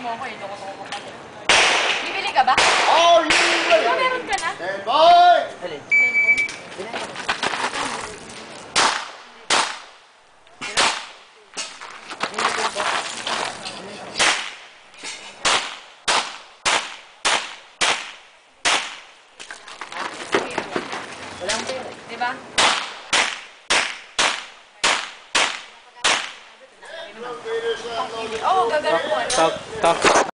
mo ako eh. Loko-loko ka. Bibili ka ba? Oh, yun! Meron ka na? Hey, boy! Alin? Walang pera. Diba? Oo, gagano mo. Talk.